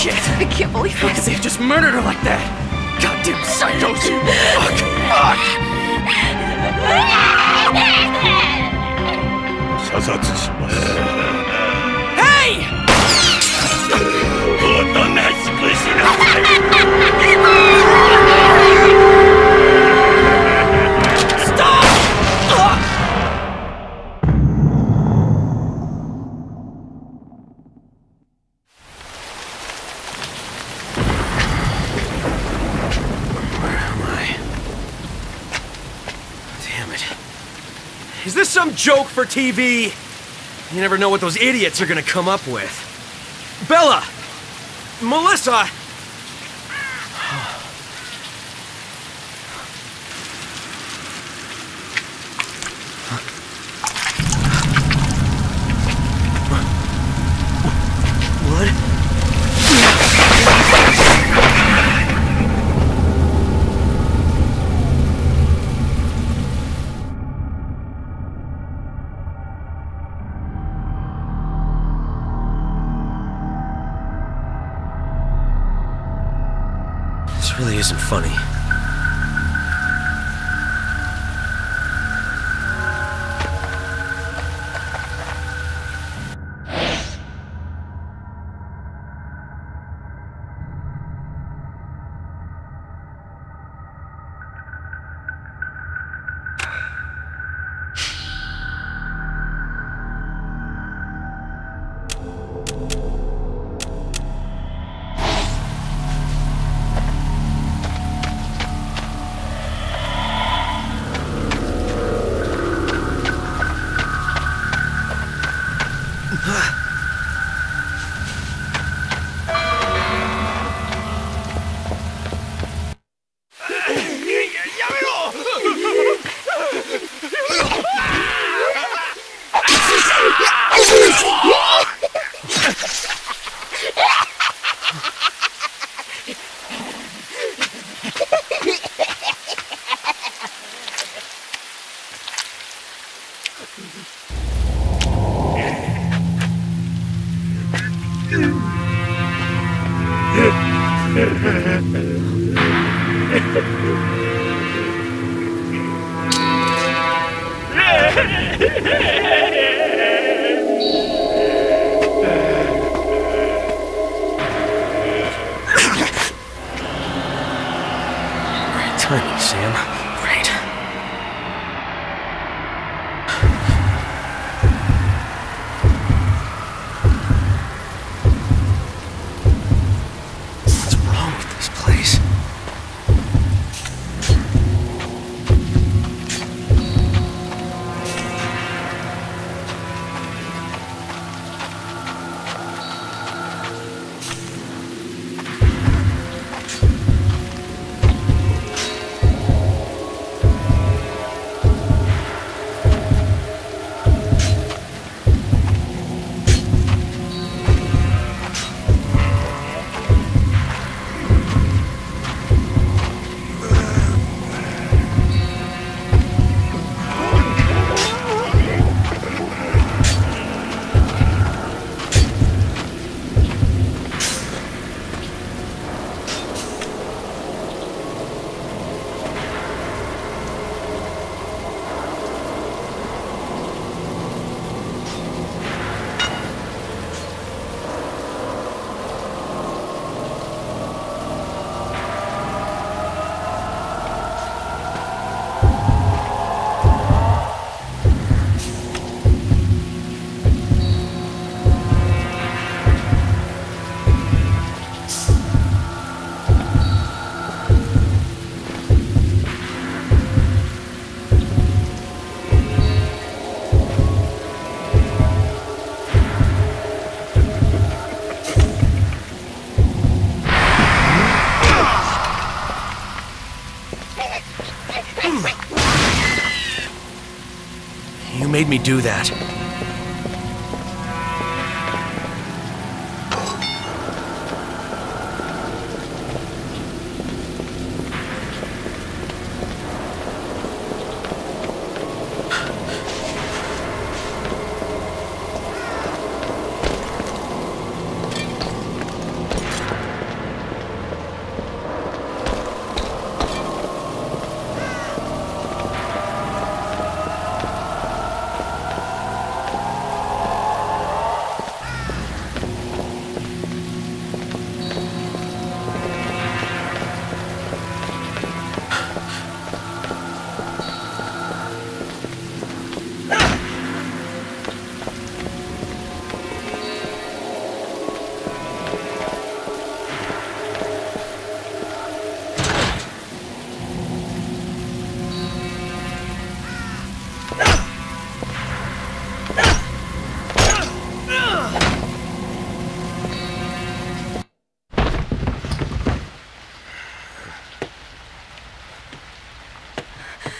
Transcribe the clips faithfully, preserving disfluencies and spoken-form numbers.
Shit! I can't believe How could this. they have just murdered her like that? Goddamn psychos! Fuck! Fuck! 射殺します。 Hey! おとなしくしなさい。 Stop! Where am I? Damn it. Is this some joke for T V? You never know what those idiots are gonna come up with. Bella! Melissa! What? This really isn't funny. Great timing, Sam. Great. What's wrong with this place? You made me do that.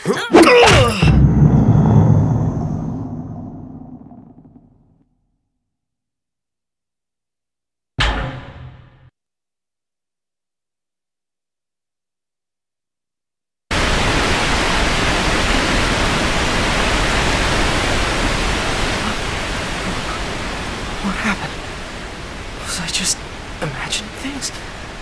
What happened? Was I just imagining things?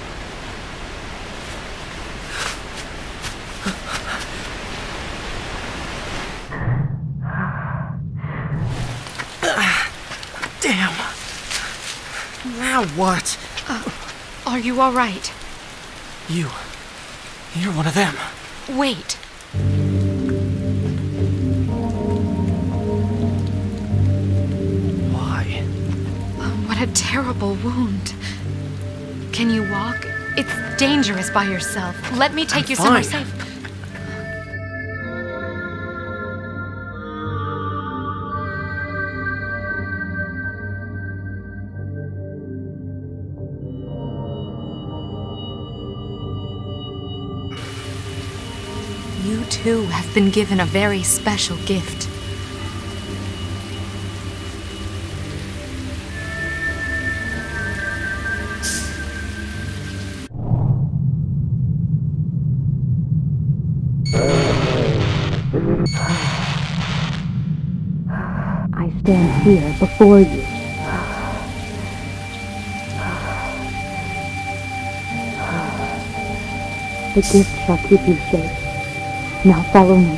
Damn. Now what? Uh, are you all right? You. You're one of them. Wait. Why? Oh, what a terrible wound. Can you walk? It's dangerous by yourself. Let me take I'm you somewhere fine. safe. You too have been given a very special gift. I stand here before you. The gift shall keep you safe. Now follow me.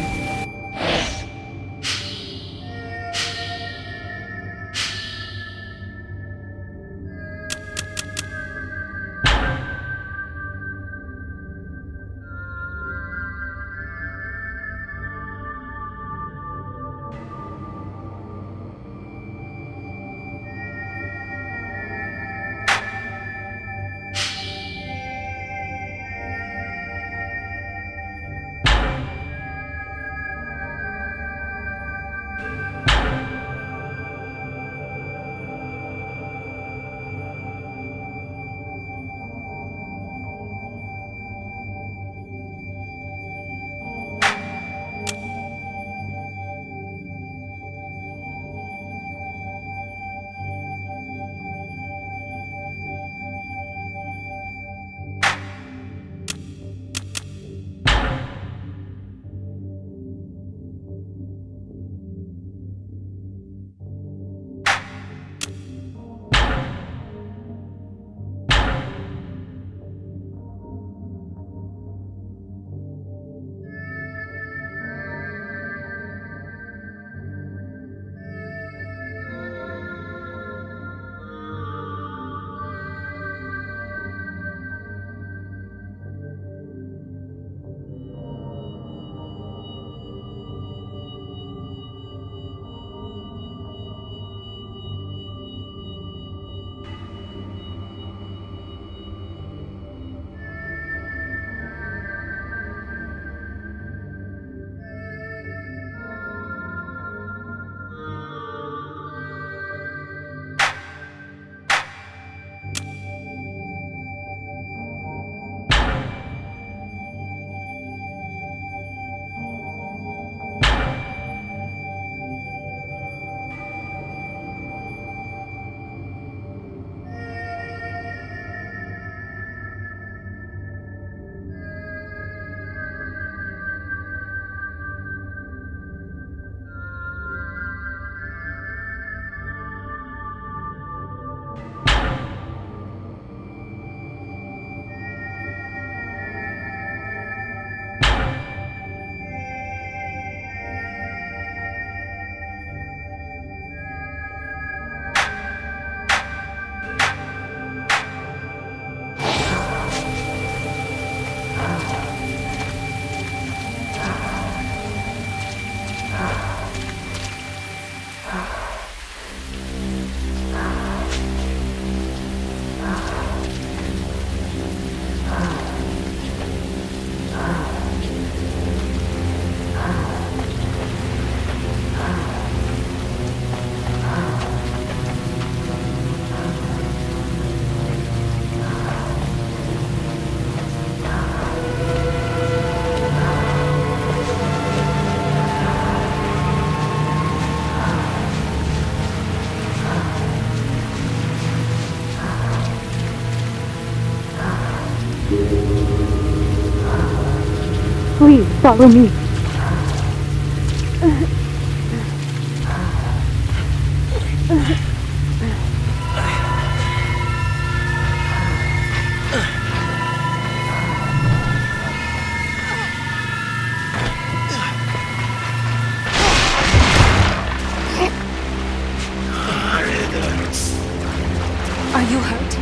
Please, follow me. Are you hurt?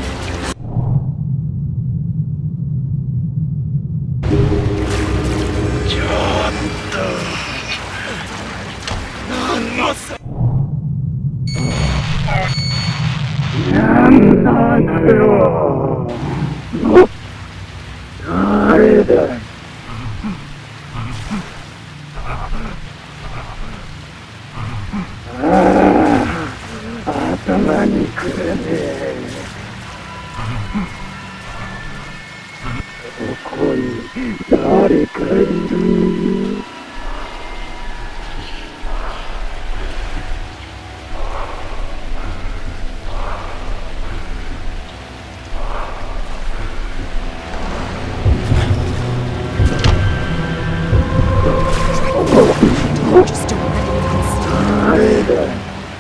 Just don't let anyone see.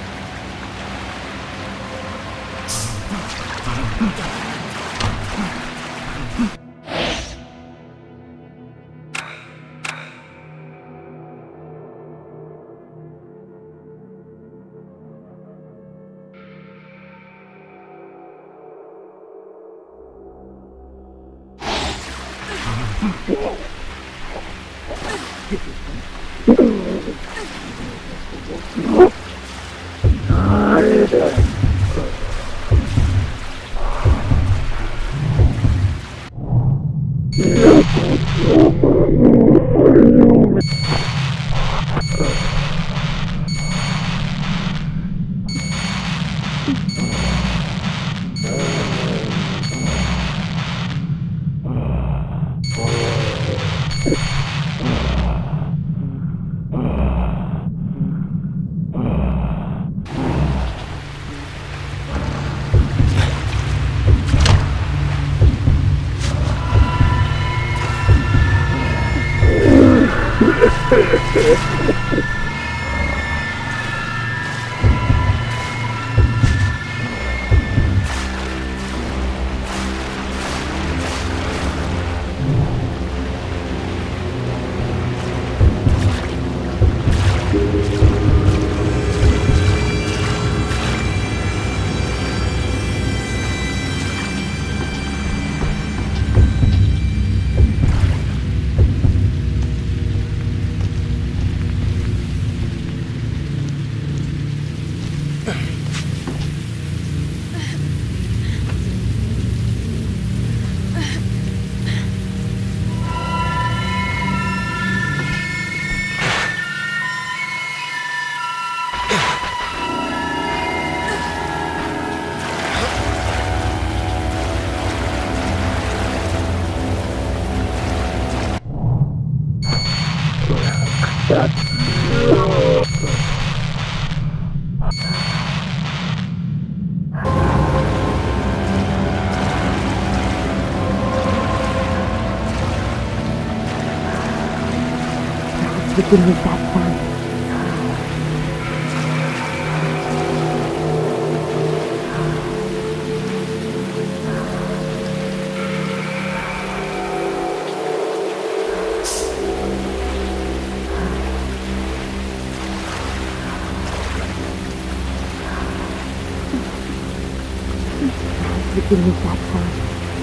Begin with that sound. Begin with that sound.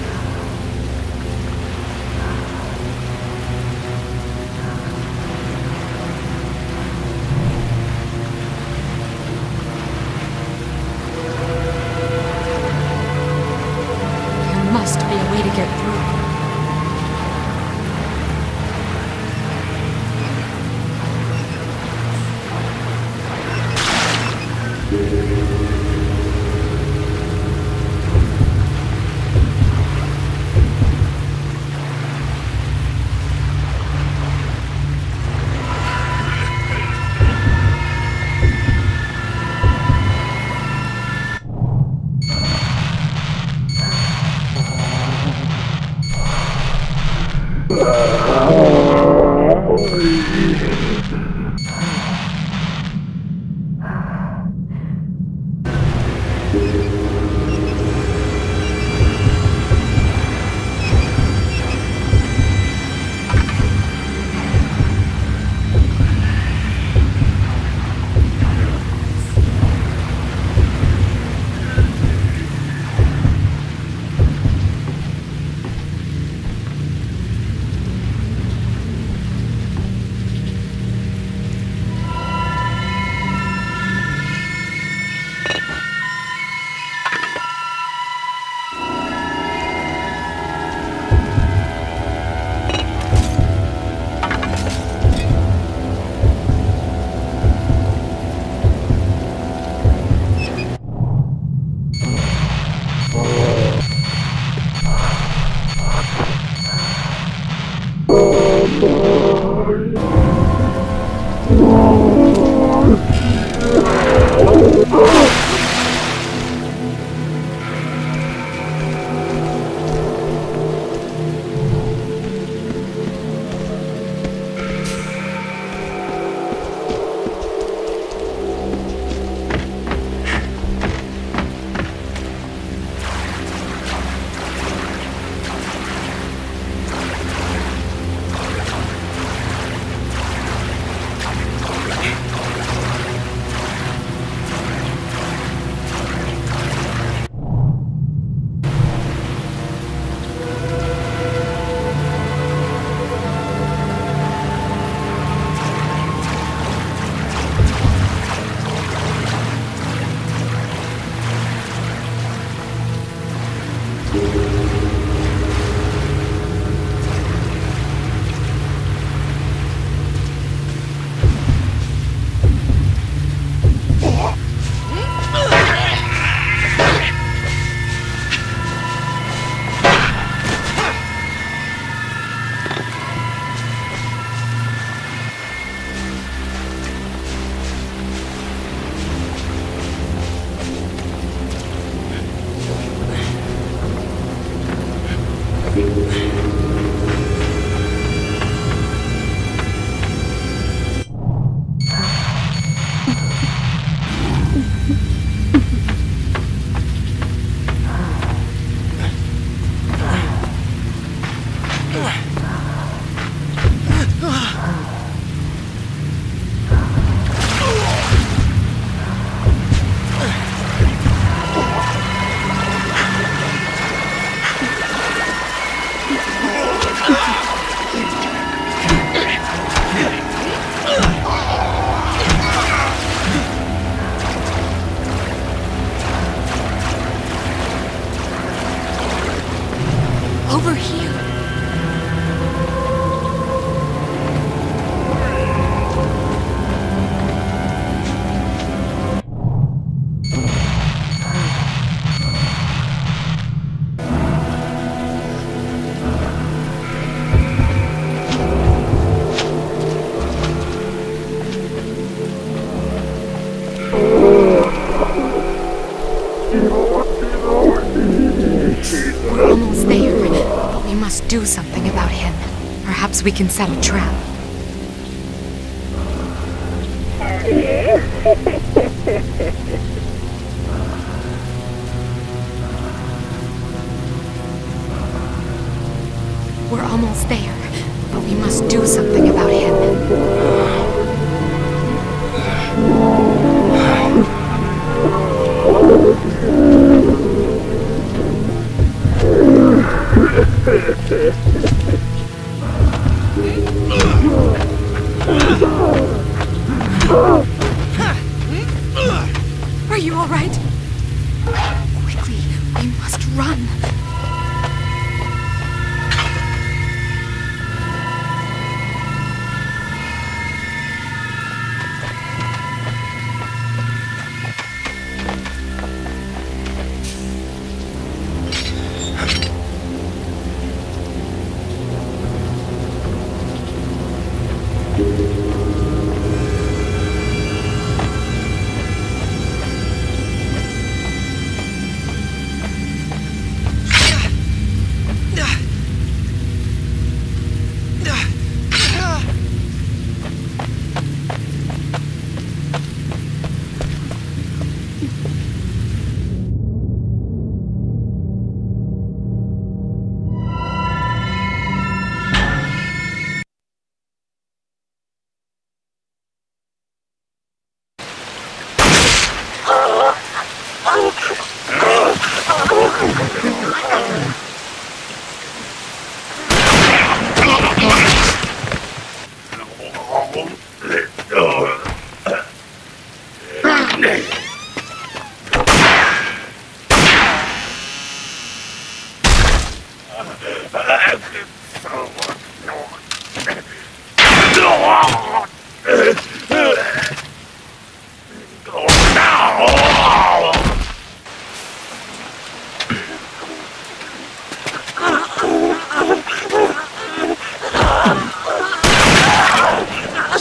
There must be a way to get through. Oh. Over here. We're almost there, but we must do something about him. Perhaps we can set a trap. We're almost there, but we must do something about him. Are you all right? Quickly, we must run.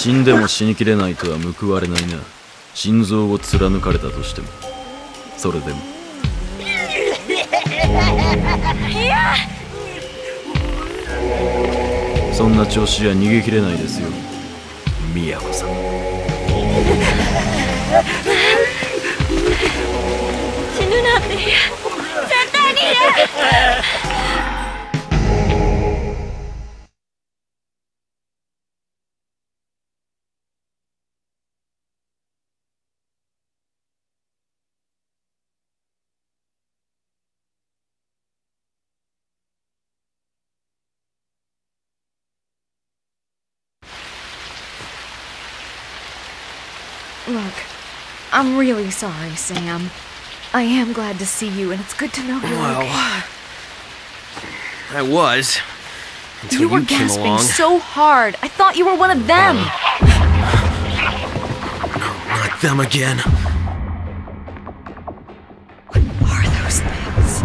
死んでも死にきれないとは報われないな。心臓を貫かれたとしても。それでもいや、 そんな調子じゃ逃げきれないですよ、宮子さん。 死ぬなんて嫌、絶対に嫌。 Look, I'm really sorry, Sam. I am glad to see you, and it's good to know you're Well, okay. I was. Until You you, were came gasping along. so hard. I thought you were one of them. Not them again. What are those things?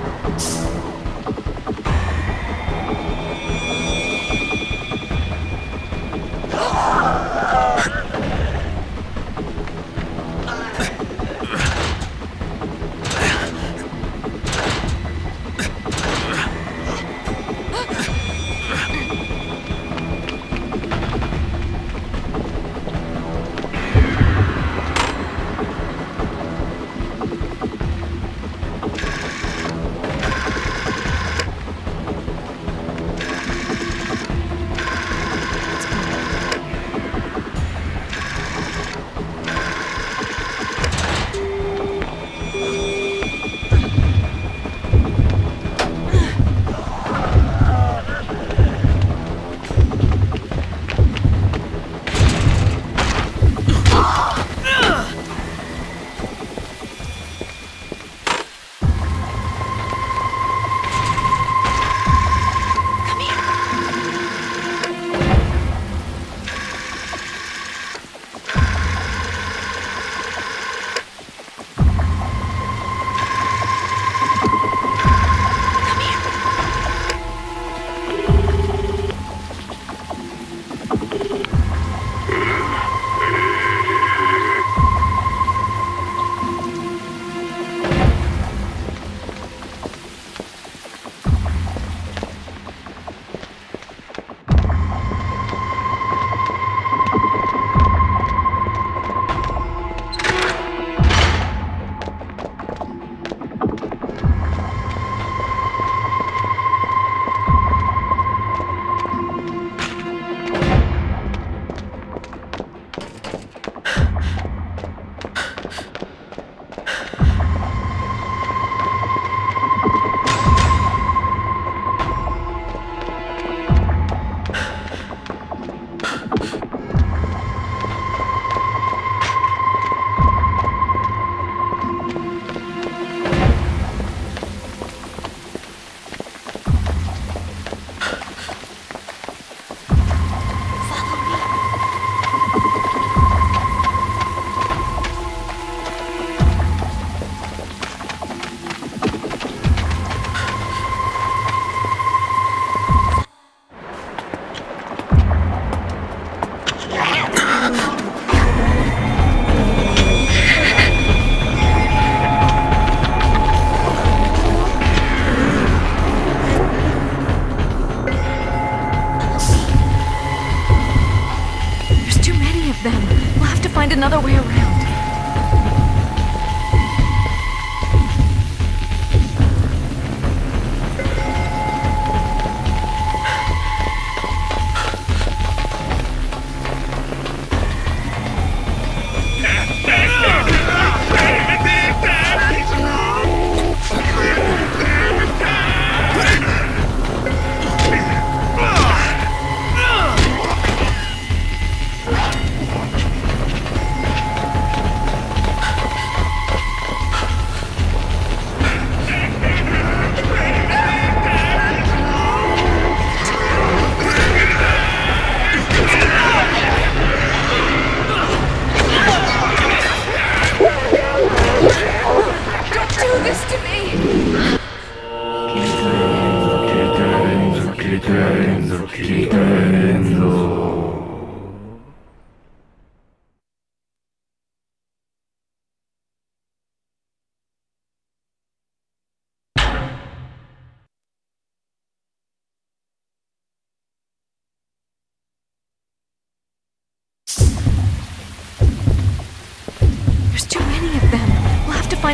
Another way around.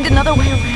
find another way around.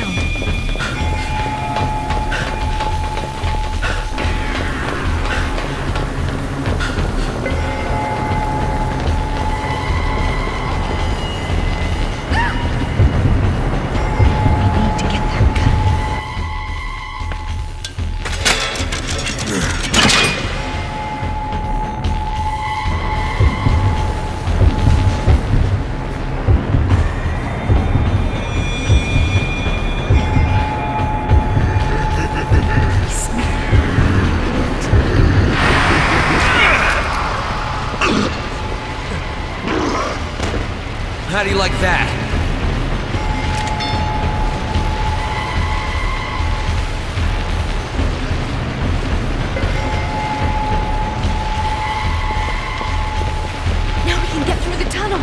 How do you like that? Now we can get through the tunnel.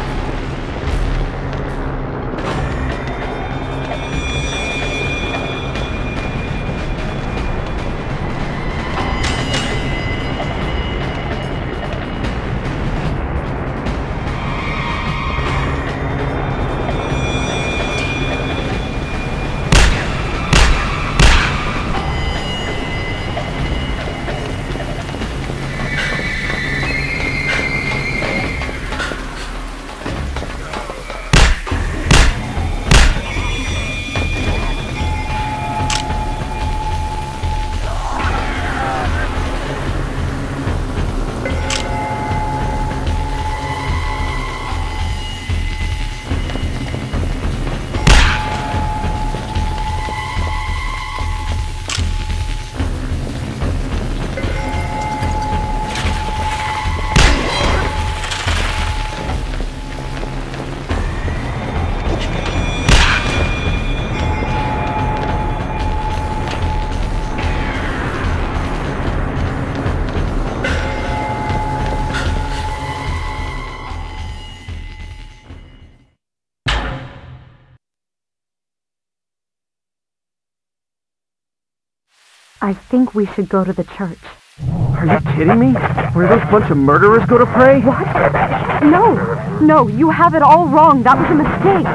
I think we should go to the church. Are you kidding me? Where those bunch of murderers go to pray? What? No! No, you have it all wrong. That was a mistake.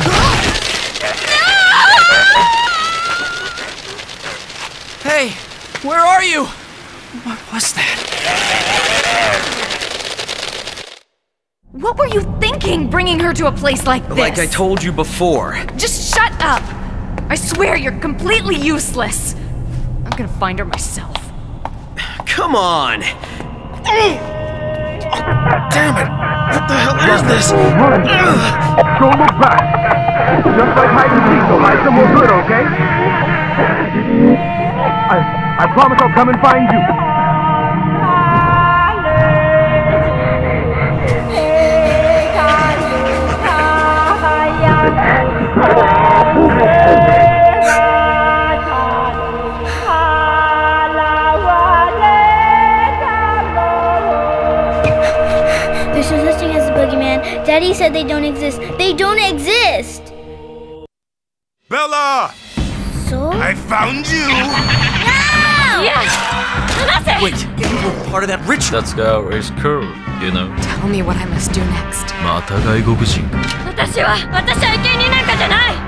Hey, where are you? What was that? What were you thinking, bringing her to a place like this? Like I told you before. Just shut up! I swear you're completely useless. I'm gonna find her myself. Come on! Oh, damn it! What the hell is this? Run! Don't look back! Just like hide and seek, so hide somewhere good, okay? I, I promise I'll come and find you. There's no such thing as a boogeyman. Daddy said they don't exist. They don't exist! Bella! So? I found you! No! Yes! Wait, you were part of that ritual. That girl is cool, you know. Tell me what I must do next. また外国人か。 私は、私は生贄になんかじゃない